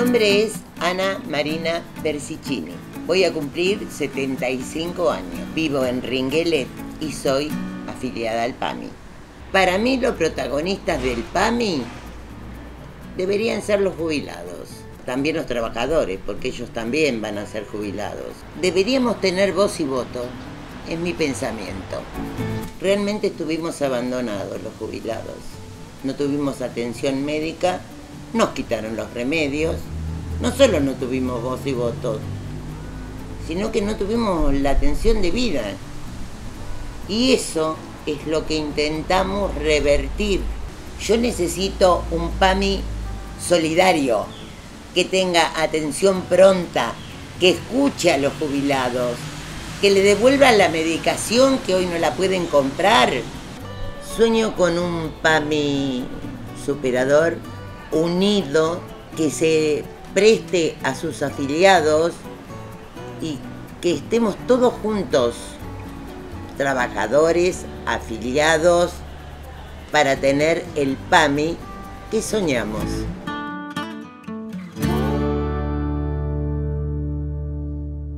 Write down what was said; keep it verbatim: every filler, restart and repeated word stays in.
nombre es Ana Marina Persicini. Voy a cumplir setenta y cinco años. Vivo en Ringuelet y soy afiliada al PAMI. Para mí los protagonistas del PAMI deberían ser los jubilados. También los trabajadores, porque ellos también van a ser jubilados. Deberíamos tener voz y voto, es mi pensamiento. Realmente estuvimos abandonados los jubilados. No tuvimos atención médica, nos quitaron los remedios. No solo no tuvimos voz y voto, sino que no tuvimos la atención debida. Y eso es lo que intentamos revertir. Yo necesito un PAMI solidario, que tenga atención pronta, que escuche a los jubilados, que le devuelva la medicación que hoy no la pueden comprar. Sueño con un PAMI superador, unido, que se preste a sus afiliados y que estemos todos juntos, trabajadores, afiliados, para tener el PAMI que soñamos.